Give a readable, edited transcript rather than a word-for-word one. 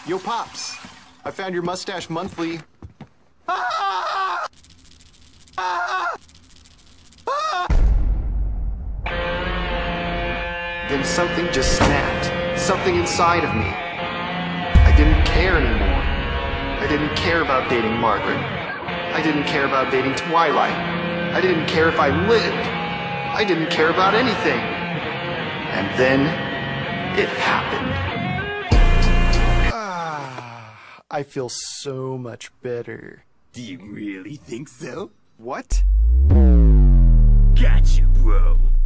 Yo, Pops. I found your Mustache Monthly. Ah! Ah! Ah! Then something just snapped. Something inside of me. I didn't care anymore. I didn't care about dating Margaret. I didn't care about dating Twilight. I didn't care if I lived. I didn't care about anything. And then it happened. I feel so much better. Do you really think so? What? Gotcha, bro.